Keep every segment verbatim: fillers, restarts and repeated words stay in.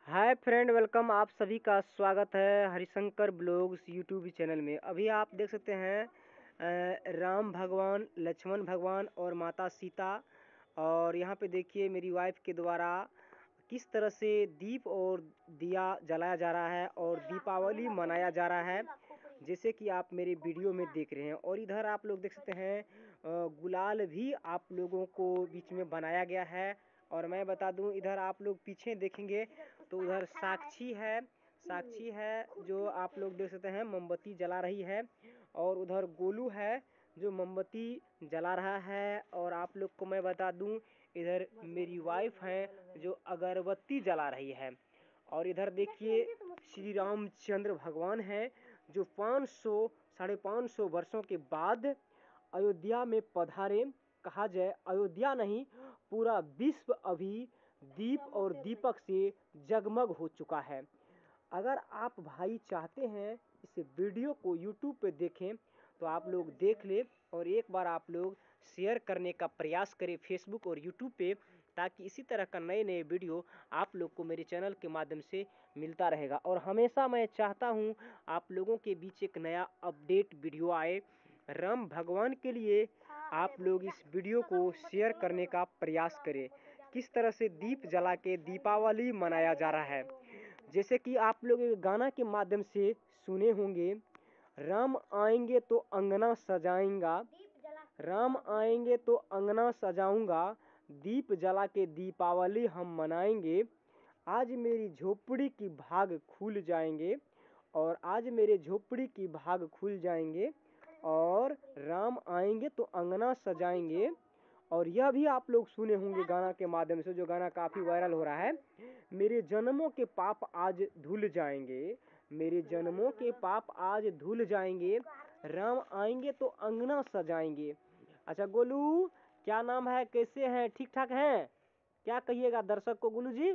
Hi friend, welcome. आप सभी का स्वागत है हरिशंकर ब्लॉग्स यूट्यूब चैनल में। अभी आप देख सकते हैं अ, राम भगवान, लक्ष्मण भगवान और माता सीता। और यहाँ पे देखिए मेरी वाइफ के द्वारा किस तरह से दीप और दिया जलाया जा रहा है और दीपावली मनाया जा रहा है, जैसे कि आप मेरे वीडियो में देख रहे हैं। और इधर आप लोग देख सकते हैं अ, गुलाल भी आप लोगों को बीच में बनाया गया है। और मैं बता दूं, इधर आप लोग पीछे देखेंगे तो उधर साक्षी है साक्षी है जो आप लोग देख सकते हैं मोमबत्ती जला रही है। और उधर गोलू है जो मोमबत्ती जला रहा है। और आप लोग को मैं बता दूं, इधर मेरी वाइफ है जो अगरबत्ती जला रही है। और इधर देखिए श्री रामचंद्र भगवान है जो पाँच सौ साढ़े पाँच सौ वर्षों के बाद अयोध्या में पधारे। कहा जाए अयोध्या नहीं, पूरा विश्व अभी दीप और दीपक से जगमग हो चुका है। अगर आप भाई चाहते हैं इस वीडियो को यूट्यूब पे देखें तो आप लोग देख ले, और एक बार आप लोग शेयर करने का प्रयास करें फेसबुक और यूट्यूब पे, ताकि इसी तरह का नए नए वीडियो आप लोग को मेरे चैनल के माध्यम से मिलता रहेगा। और हमेशा मैं चाहता हूं आप लोगों के बीच एक नया अपडेट वीडियो आए। राम भगवान के लिए आप लोग इस वीडियो को शेयर करने का प्रयास करें। किस तरह से दीप जला के दीपावली मनाया जा रहा है, जैसे कि आप लोग एक गाना के माध्यम से सुने होंगे, राम आएंगे तो अंगना सजाएंगा, राम आएंगे तो अंगना सजाऊंगा, दीप जला के दीपावली हम मनाएंगे। आज मेरी झोपड़ी की भाग खुल जाएंगे, और आज मेरे झोपड़ी की भाग खुल जाएंगे, और राम आएंगे तो अंगना सजाएंगे। और यह भी आप लोग सुने होंगे गाना के माध्यम से, जो गाना काफ़ी वायरल हो रहा है, मेरे जन्मों के पाप आज धुल जाएंगे, मेरे जन्मों के पाप आज धुल जाएंगे, राम आएंगे तो अंगना सजाएंगे। अच्छा गोलू, क्या नाम है, कैसे हैं, ठीक ठाक हैं? क्या कहिएगा दर्शक को गोलू जी?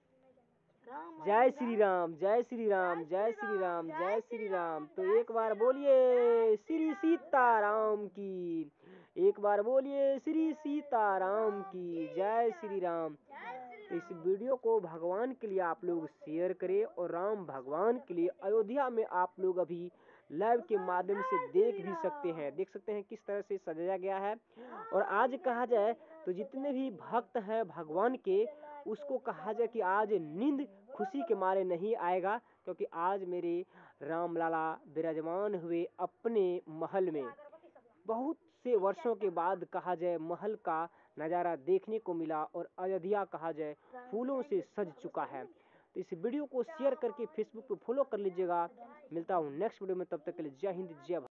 जय श्री राम, जय श्री राम, जय श्री राम, जय श्री राम। तो एक बार बोलिए श्री सीताराम की, एक बार बोलिए श्री सीताराम की, जय श्री राम। तो इस वीडियो को भगवान के लिए आप लोग शेयर करें, और राम भगवान के लिए अयोध्या में आप लोग अभी लाइव के माध्यम से देख भी सकते हैं, देख सकते हैं किस तरह से सजाया गया है। और आज कहा जाए तो जितने भी भक्त हैं भगवान के, उसको कहा जाए कि आज नींद खुशी के मारे नहीं आएगा, क्योंकि आज मेरे राम लाला विराजमान हुए अपने महल में। बहुत से वर्षों के बाद कहा जाए महल का नज़ारा देखने को मिला, और अयोध्या कहा जाए फूलों से सज चुका है। तो इस वीडियो को शेयर करके फेसबुक पे फॉलो कर लीजिएगा। मिलता हूँ नेक्स्ट वीडियो में, तब तक के लिए जय हिंद, जय भारत।